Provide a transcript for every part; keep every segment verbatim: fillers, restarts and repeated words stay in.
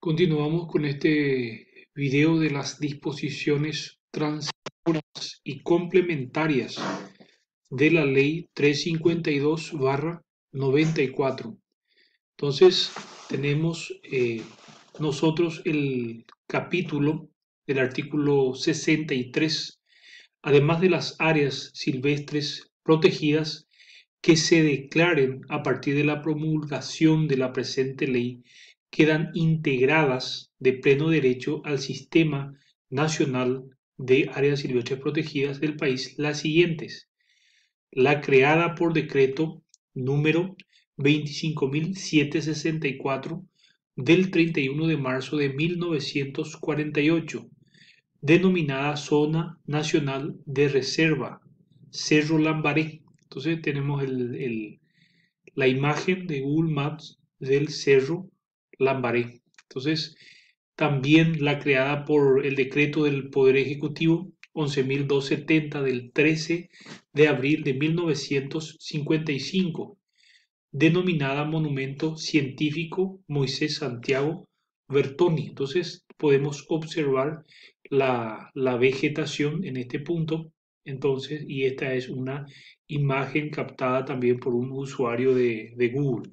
Continuamos con este video de las disposiciones transitoras y complementarias de la Ley trescientos cincuenta y dos barra noventa y cuatro. Entonces, tenemos eh, nosotros el capítulo del artículo sesenta y tres, además de las áreas silvestres protegidas que se declaren a partir de la promulgación de la presente ley, quedan integradas de pleno derecho al Sistema Nacional de Áreas Silvestres Protegidas del país las siguientes: la creada por decreto número veinticinco mil setecientos sesenta y cuatro del treinta y uno de marzo de mil novecientos cuarenta y ocho, denominada Zona Nacional de Reserva, Cerro Lambaré. Entonces tenemos el, el, la imagen de Google Maps del Cerro Lambaré. Entonces, también la creada por el decreto del Poder Ejecutivo once mil doscientos setenta del trece de abril de mil novecientos cincuenta y cinco, denominada Monumento Científico Moisés Santiago Bertoni. Entonces podemos observar la, la vegetación en este punto. Entonces, y esta es una imagen captada también por un usuario de, de Google.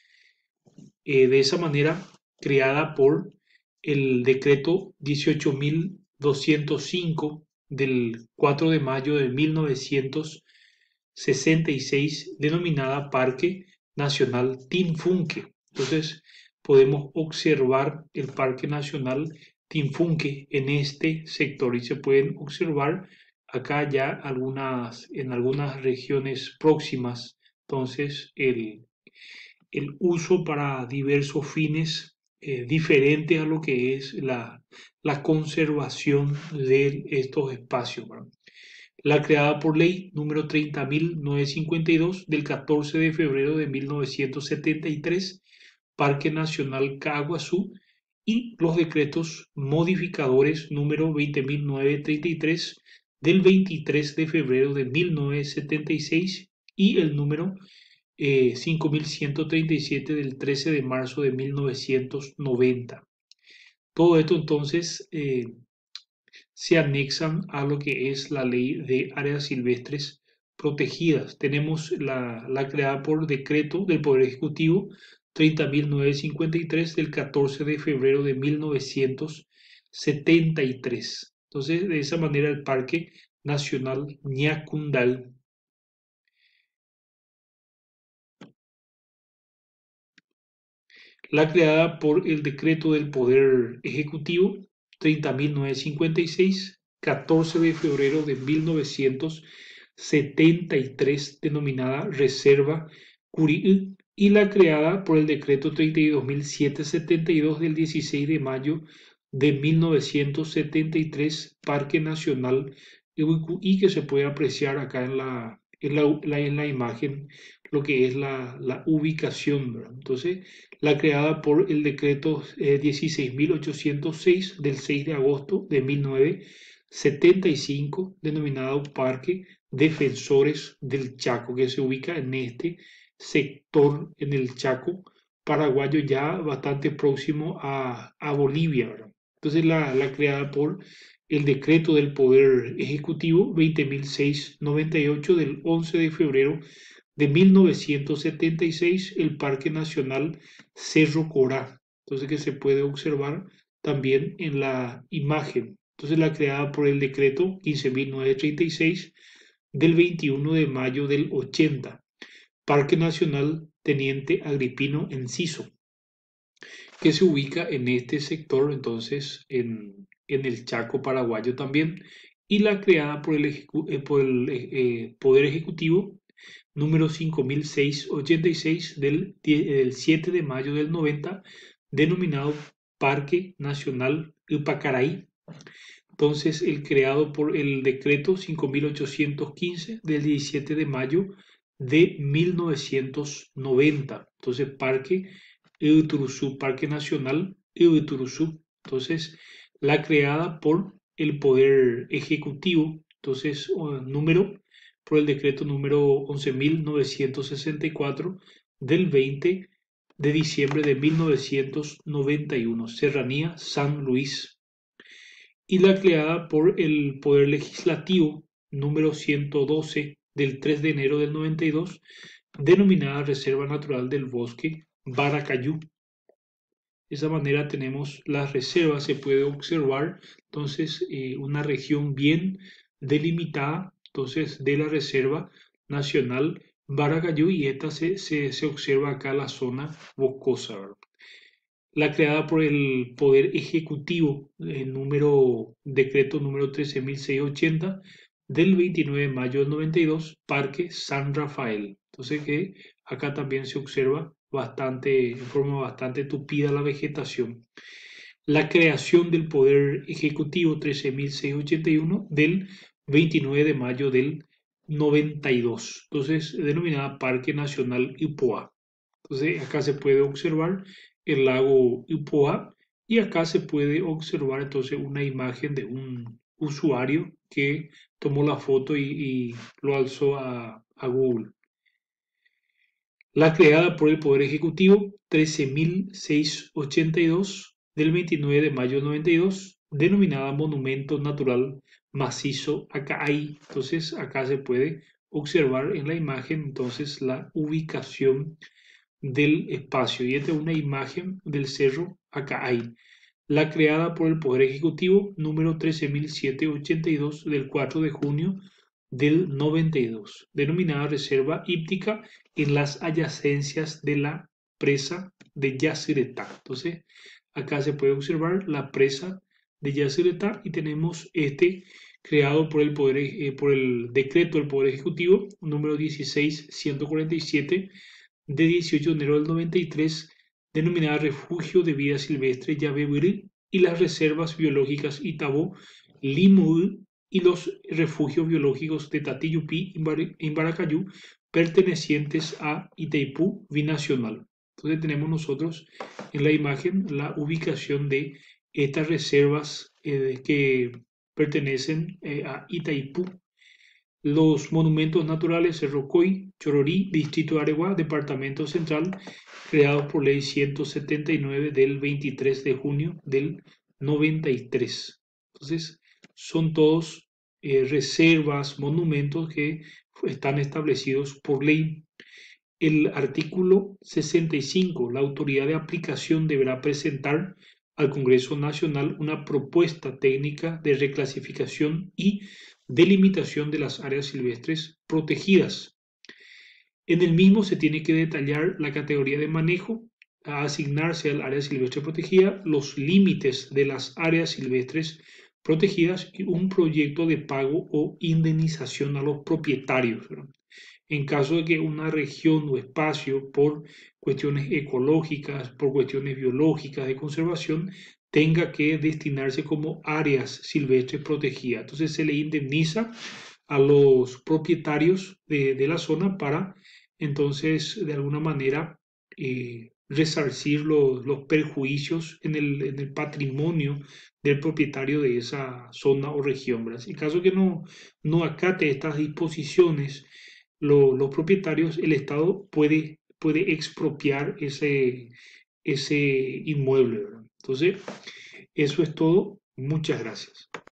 Eh, de esa manera, creada por el decreto dieciocho mil doscientos cinco del cuatro de mayo de mil novecientos sesenta y seis, denominada Parque Nacional Tinfunque. Entonces, podemos observar el Parque Nacional Tinfunque en este sector y se pueden observar acá ya algunas, en algunas regiones próximas. Entonces, el, el uso para diversos fines eh, diferentes a lo que es la, la conservación de estos espacios, ¿verdad? La creada por ley número treinta mil novecientos cincuenta y dos del catorce de febrero de mil novecientos setenta y tres, Parque Nacional Caaguazú, y los decretos modificadores número veinte mil novecientos treinta y tres del veintitrés de febrero de mil novecientos setenta y seis y el número eh, cinco mil ciento treinta y siete del trece de marzo de mil novecientos noventa. Todo esto entonces eh, se anexan a lo que es la ley de áreas silvestres protegidas. Tenemos la, la creada por decreto del Poder Ejecutivo treinta mil novecientos cincuenta y tres del catorce de febrero de mil novecientos setenta y tres. Entonces, de esa manera el Parque Nacional Ñacundal, la creada por el decreto del Poder Ejecutivo treinta mil novecientos cincuenta y seis, catorce de febrero de mil novecientos setenta y tres, denominada Reserva Curií, y la creada por el decreto treinta y dos mil setecientos setenta y dos del dieciséis de mayo de mil novecientos setenta y tres, Parque Nacional y que se puede apreciar acá en la, en la, la, en la imagen lo que es la, la ubicación, ¿verdad? Entonces, la creada por el decreto eh, dieciséis mil ochocientos seis del seis de agosto de mil novecientos setenta y cinco, denominado Parque Defensores del Chaco, que se ubica en este sector, en el Chaco paraguayo, ya bastante próximo a, a Bolivia, ¿verdad? Entonces, la, la creada por el decreto del Poder Ejecutivo veinte mil seiscientos noventa y ocho del once de febrero de mil novecientos setenta y seis, el Parque Nacional Cerro Corá. Entonces, que se puede observar también en la imagen. Entonces, la creada por el decreto quince mil novecientos treinta y seis del veintiuno de mayo del ochenta, Parque Nacional Teniente Agripino Enciso, que se ubica en este sector, entonces, en, en el Chaco paraguayo también, y la creada por el, ejecu eh, por el eh, Poder Ejecutivo número cinco mil seiscientos ochenta y seis del, del siete de mayo del noventa, denominado Parque Nacional Upacaraí. Entonces, el creado por el decreto cinco mil ochocientos quince del diecisiete de mayo de mil novecientos noventa. Entonces, Parque Euturuzú, Parque Nacional Euturuzú. Entonces, la creada por el Poder Ejecutivo. Entonces, número por el decreto número once mil novecientos sesenta y cuatro del veinte de diciembre de mil novecientos noventa y uno, Serranía, San Luis, y la creada por el Poder Legislativo número ciento doce del tres de enero del noventa y dos, denominada Reserva Natural del Bosque Baracayú. De esa manera tenemos las reservas, se puede observar entonces eh, una región bien delimitada entonces de la Reserva Nacional Baracayú, y esta se, se, se observa acá la zona boscosa, ¿verdad? La creada por el Poder Ejecutivo, el número, decreto número trece mil seiscientos ochenta del veintinueve de mayo del noventa y dos, Parque San Rafael. Entonces que acá también se observa bastante, en forma bastante tupida la vegetación. La creación del Poder Ejecutivo trece mil seiscientos ochenta y uno del veintinueve de mayo del noventa y dos, entonces denominada Parque Nacional Ipoa. Entonces acá se puede observar el lago Ipoa, y acá se puede observar entonces una imagen de un usuario que tomó la foto y, y lo alzó a, a Google. La creada por el Poder Ejecutivo trece mil seiscientos ochenta y dos del veintinueve de mayo del noventa y dos, denominada Monumento Natural Macizo Acaay. Entonces acá se puede observar en la imagen entonces la ubicación del espacio, y esta es una imagen del cerro Acaay, la creada por el Poder Ejecutivo número trece mil setecientos ochenta y dos del cuatro de junio del noventa y dos, denominada Reserva Hídrica en las adyacencias de la presa de Yacyretá. Entonces acá se puede observar la presa de Yacyretá, y tenemos este creado por el, poder, eh, por el decreto del Poder Ejecutivo número dieciséis mil ciento cuarenta y siete de dieciocho de enero del noventa y tres, denominada Refugio de Vida Silvestre Yabebirí, y las reservas biológicas Itabó, Limú y los refugios biológicos de Tatiyupí y Baracayú, pertenecientes a Itaipú Binacional. Entonces tenemos nosotros en la imagen la ubicación de estas reservas eh, que pertenecen eh, a Itaipú. Los monumentos naturales Cerro Coy, Chororí, Distrito de Areguá, Departamento Central, creados por Ley ciento setenta y nueve del veintitrés de junio del noventa y tres. Entonces, son todos eh, reservas, monumentos que están establecidos por ley. El artículo sesenta y cinco, la autoridad de aplicación deberá presentar al Congreso Nacional una propuesta técnica de reclasificación y delimitación de las áreas silvestres protegidas. En el mismo se tiene que detallar la categoría de manejo a asignarse al área silvestre protegida, los límites de las áreas silvestres protegidas y un proyecto de pago o indemnización a los propietarios, ¿verdad? En caso de que una región o espacio, por cuestiones ecológicas, por cuestiones biológicas de conservación, tenga que destinarse como áreas silvestres protegidas. Entonces se le indemniza a los propietarios de, de la zona para entonces de alguna manera eh, resarcir los, los perjuicios en el, en el, patrimonio del propietario de esa zona o región, ¿verdad? En caso que no, no acate estas disposiciones, lo, los propietarios, el Estado puede, puede expropiar ese, ese inmueble, ¿verdad? Entonces, eso es todo. Muchas gracias.